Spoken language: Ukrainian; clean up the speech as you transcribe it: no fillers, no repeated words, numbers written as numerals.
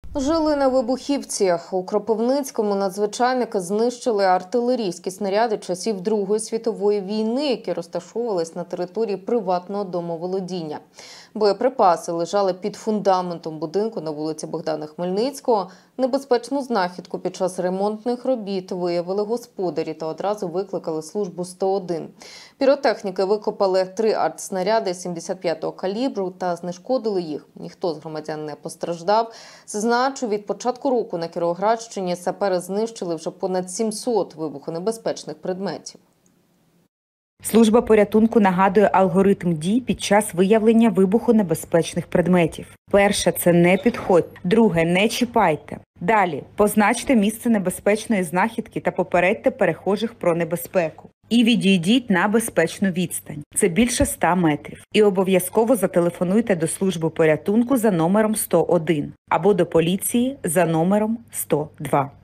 Жили на вибухівці. У Кропивницькому надзвичайники знищили артилерійські снаряди часів Другої світової війни, які розташовувались на території приватного домоволодіння. Боєприпаси лежали під фундаментом будинку на вулиці Богдана Хмельницького. Небезпечну знахідку під час ремонтних робіт виявили господарі та одразу викликали службу 101. Піротехніки викопали 3 артснаряди 75-го калібру та знешкодили їх. Ніхто з громадян не постраждав. Зазначу, від початку року на Кіровоградщині сапери знищили вже понад 700 вибухонебезпечних предметів. Служба порятунку нагадує алгоритм дій під час виявлення вибухонебезпечних предметів. Перше – це не підходьте. Друге – не чіпайте. Далі – позначте місце небезпечної знахідки та попередьте перехожих про небезпеку. І відійдіть на безпечну відстань. Це більше 100 метрів. І обов'язково зателефонуйте до служби порятунку за номером 101 або до поліції за номером 102.